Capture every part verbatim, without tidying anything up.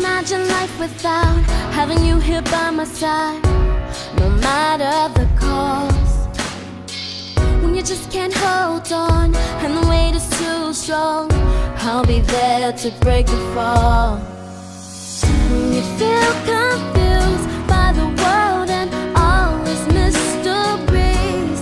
imagine life without having you here by my side, no matter the cost. When you just can't hold on and the weight is too strong, I'll be there to break the fall. When you feel confused by the world and all its mysteries,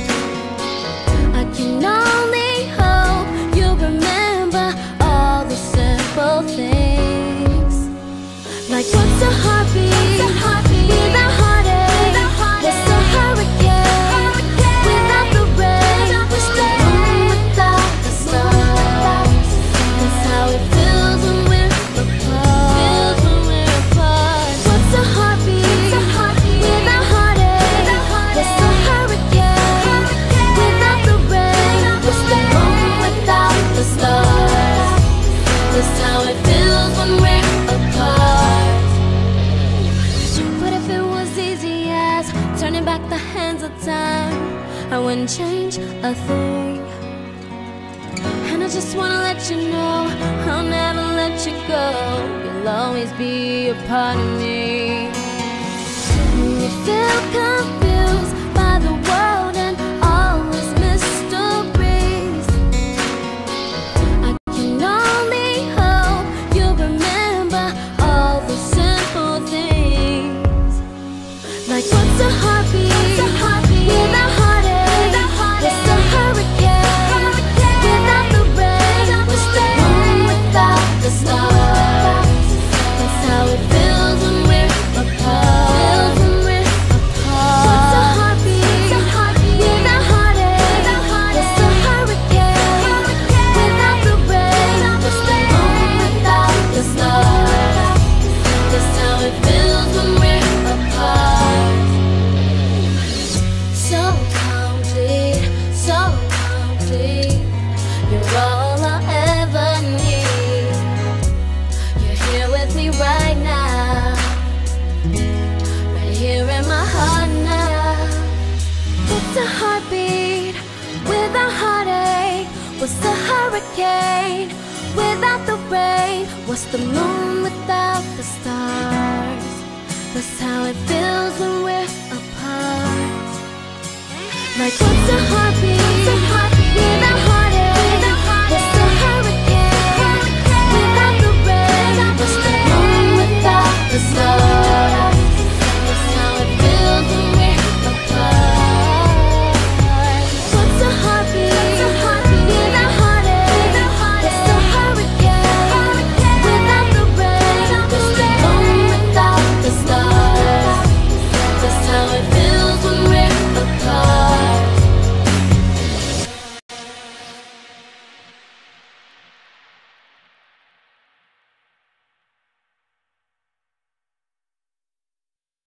I can only hope you remember all the simple things. Like what's a heartbeat, what's a heartbeat without heartache? What's a hurricane without the rain? What's the moon without the stars? That's how it feels when we're apart. What's a heartbeat without heartache? What's a hurricane without the rain? What's the moon without the stars? That's how it feels when we're apart. What if it was easy as turning back the hands of time? I wouldn't change a thing. And I just wanna let you know I'll never let you go. You'll always be a part of me. When you feel confused by the world and all its mysteries, I can only hope you remember all the simple things. Like what's a heartbeat without heartache? What's a hurricane without the rain? What's the moon without the stars? That's how it feels when we're apart. What's a heartbeat without heartache? What's a hurricane without the rain? What's the moon without the stars? That's how it feels when we're apart. So complete, so complete. You're all I'll ever need. You're here with me right now, right here in my heart now. What's a heartbeat without heartache? What's a hurricane without the rain? What's the moon without the stars? That's how it feels when we're apart. Like what's a heartbeat